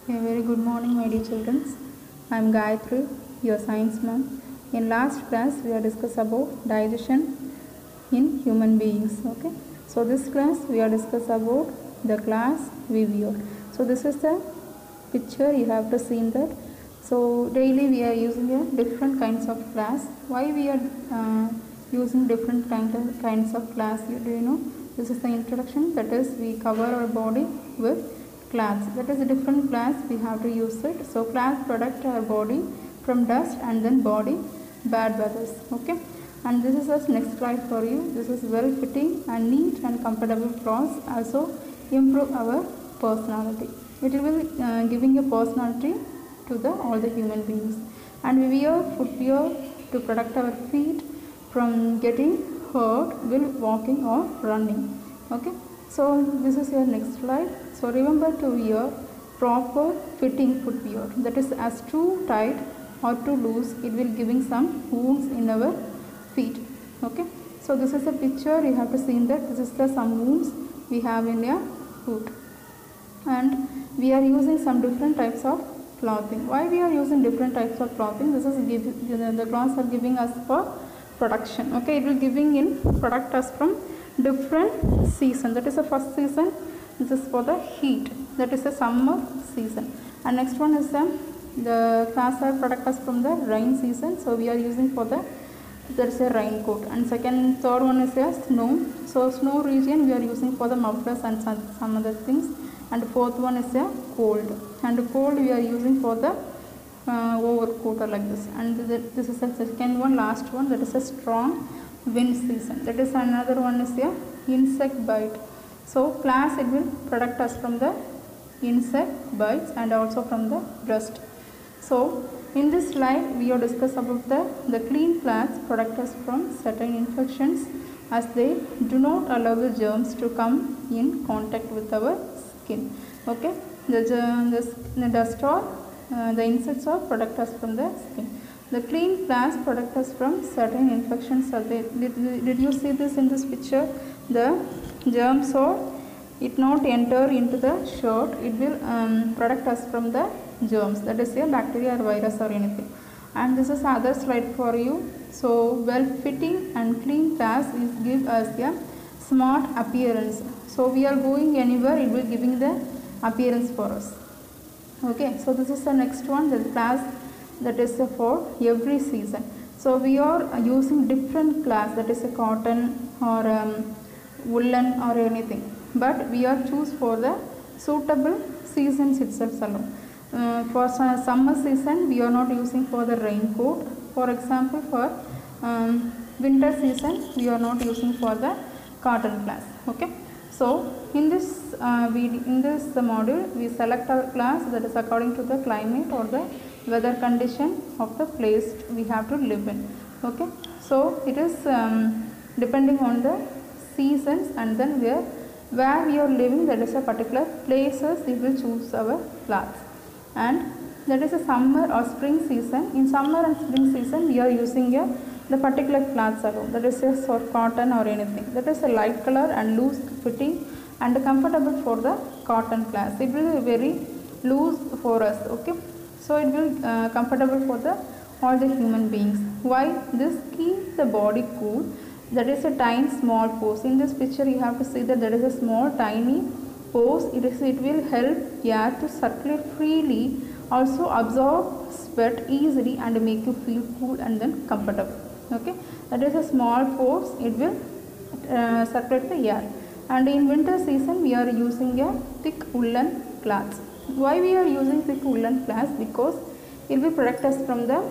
A very good morning, my dear children. I am Gayatri, your science ma'am. In last class, we have discussed about digestion in human beings. Okay. So this class, we have discussed about the class vivio. So this is the picture you have to see in that. So daily we are using a different kinds of class. Why we are using different kinds of class? Do you know? This is the introduction. That is, we cover our body with cloths. That is a different class. We have to use it. So cloth protect our body from dust and then body bad weathers. Okay. And this is the next slide for you. This is well fitting and neat and comfortable clothes also improve our personality. It will be giving a personality to all the human beings. And we wear footwear to protect our feet from getting hurt while walking or running. Okay. So this is your next slide. So remember to wear proper fitting footwear. That is, as too tight or too loose, it will giving some wounds in our feet. Okay. So this is a picture you have to see in that. This is the some wounds we have in your foot. And we are using some different types of clothing. Why we are using different types of clothing? This is the clothes are giving us for protection. Okay, it will giving in protect us from different season. That is the first season. This is for the heat. That is the summer season. And next one is the cloths are protect us from the rain season. So we are using for the there is a raincoat. And third one is a snow. So snow region we are using for the mufflers and some other things. And fourth one is a cold. And cold we are using for the overcoat or like this. And this is the second one, last one, that is a strong wind season. That is another one is a insect bite. So class it will protect us from the insect bites and also from the dust. So in this slide we have discussed about the clean cloths protect us from certain infections as they do not allow the germs to come in contact with our skin. Okay, the dust or the insects or protect us from the skin. The clean cloths protect us from certain infections. Did you see this in this picture? The germs or it not enter into the shirt, it will protect us from the germs, that is a bacteria or virus or anything. And this is other slide for you. So well fitting and clean cloths is give us a smart appearance. So we are going anywhere, it will giving the appearance for us. Okay, so this is the next one, the class that is for every season. So we are using different class, that is a cotton or woolen or anything, but we are choose for the suitable seasons itself alone. For summer season we are not using for the raincoat. For example, for winter season we are not using for the cotton class. Okay, so in this module we select our class that is according to the climate or the weather condition of the place we have to live in. Okay, so it is depending on the seasons and then where we are living, that is a particular places we will choose our clothes. And that is a summer or spring season. In summer and spring season we are using the particular clothes alone, that is a cotton or anything, that is a light color and loose fitting and comfortable for the cotton class. It will be very loose for us. Okay, so it will comfortable for all the human beings. Why? This keeps the body cool. That is a tiny small pores. In this picture you have to see that there is a small tiny pores. It will help air to circulate freely, also absorb sweat easily and make you feel cool and then comfortable. Okay, that is a small pores. It will circulate the air. And in winter season we are using a thick woolen cloths. Why we are using thick woolen cloths? Because it will protect us from the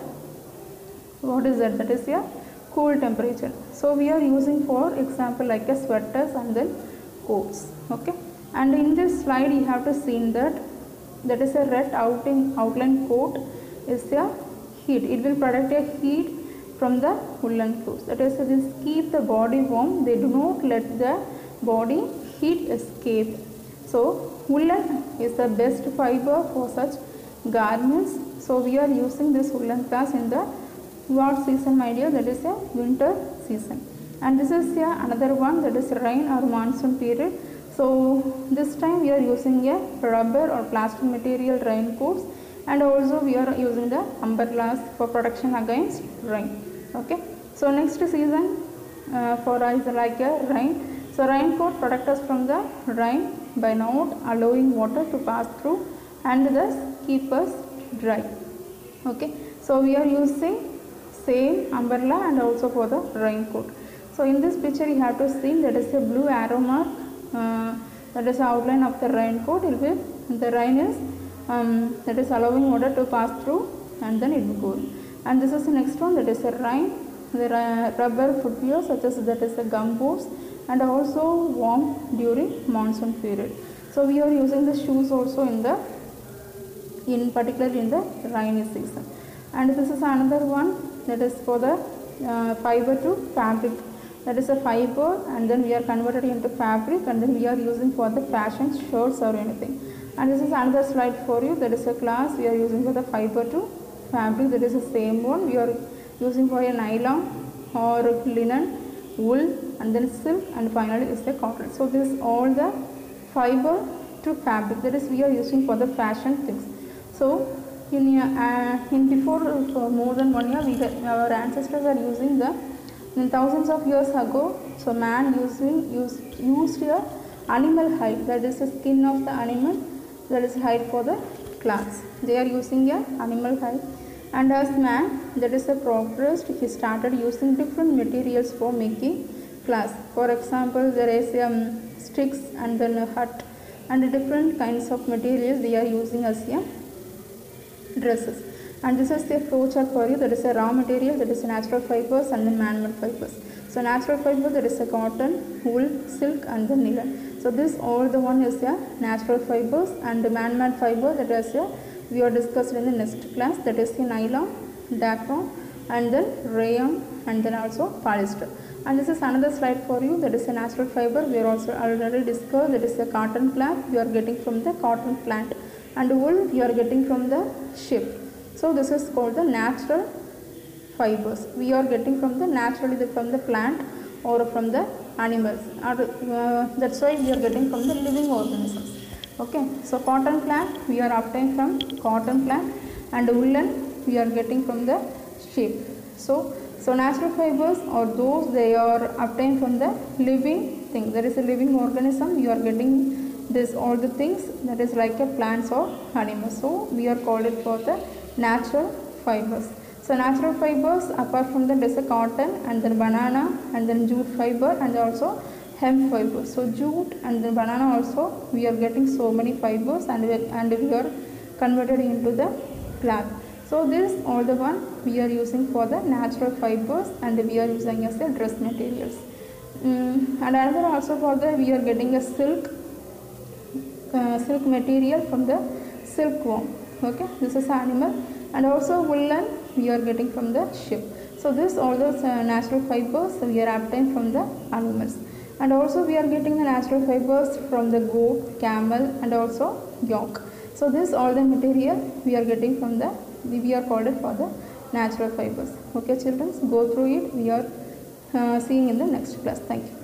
that is a cool temperature. So we are using for example like a sweaters and then coats. Okay, and in this slide you have to see that is a red outline coat is a heat. It will protect a heat from the woolen clothes. That is, this keep the body warm. They do not let the body heat escape. So woolen is the best fiber for such garments. So we are using this woolen cloth in the what season, my dear? That is a winter season. And this is another one, that is rain or monsoon period. So this time we are using a rubber or plastic material raincoats, and also we are using the umbrellas for protection against rain. Okay, so next season for us is like a rain. So raincoat protect us from the rain by not allowing water to pass through and thus keep us dry. Okay, so we are using same umbrella and also for the raincoat. So in this picture you have to see that is a blue arrow mark, that is the outline of the raincoat. It will, the rain is that is allowing water to pass through and then it will go. And this is the next one, that is a rain, the rubber footwear such as that is a gum boots and also warm during monsoon period. So we are using the shoes also in particular in the rainy season. And this is another one, that is for the fiber to fabric. That is a fiber and then we are converted into fabric and then we are using for the fashion shirts or anything. And this is another slide for you, that is a class we are using for the fiber to fabric. That is the same one we are using for a nylon or linen, wool and then silk, and finally is the cotton. So this is all the fiber to fabric, that is we are using for the fashion things. So in before more than 1 year our ancestors are using the, in thousands of years ago, so man used a animal hide, that is the skin of the animal, that is hide for the clothes. They are using a animal hide. And as man, that is a progressed, he started using different materials for making clothes. For example, there is sticks and then a hut and different kinds of materials they are using as a dresses. And this is the flow chart for you, that is a raw material, that is natural fibers and then man-made fibers. So natural fiber, that is a cotton, wool, silk and the nylon. So this all the one is a natural fibers, and the man-made fiber, that is a, we are discussed in the next class, that is the nylon, dacron and then rayon and then also polyester. And this is another slide for you, that is a natural fiber, we are also already discussed, that is a cotton plant, we are getting from the cotton plant, and wool you are getting from the sheep. So this is called the natural fibers, we are getting from the naturally from the plant or from the animals, that's why we are getting from the living organisms. Okay, so cotton plant we are obtained from cotton plant, and woolen we are getting from the sheep. So natural fibers or those they are obtained from the living thing, there is a living organism, you are getting this all the things, that is like a plants or animals. So we are called it for the natural fibers. So natural fibers, apart from that, there is a cotton and then banana and then jute fiber and also hemp fiber. So jute and then banana also we are getting so many fibers, and we are converted into the cloth. So this all the one we are using for the natural fibers, and we are using as a dress materials. And another also for the, we are getting a silk material from the silkworm. Okay, this is animal. And also woolen we are getting from the sheep. So this all those natural fibers we are obtained from the animals. And also we are getting the natural fibers from the goat, camel and also yak. So this all the material we are getting from the, we are called it for the natural fibers. Okay children, go through it, we are seeing in the next class. Thank you.